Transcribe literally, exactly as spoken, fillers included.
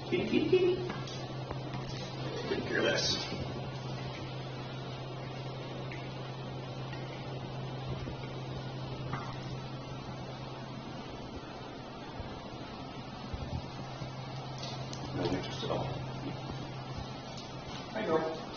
Kitty, kitty, kitty. Couldn't care less. No interest at all. Hi, girl.